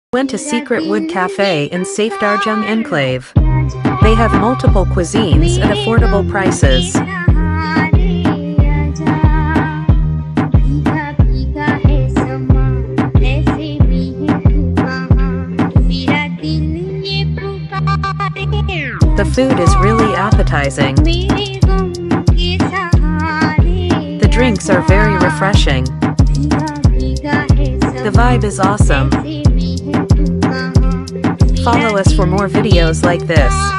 Went to Secret Wood Cafe in Safdarjung enclave. They have multiple cuisines at affordable prices. The food is really appetizing. The drinks are very refreshing. The vibe is awesome. Follow us for more videos like this.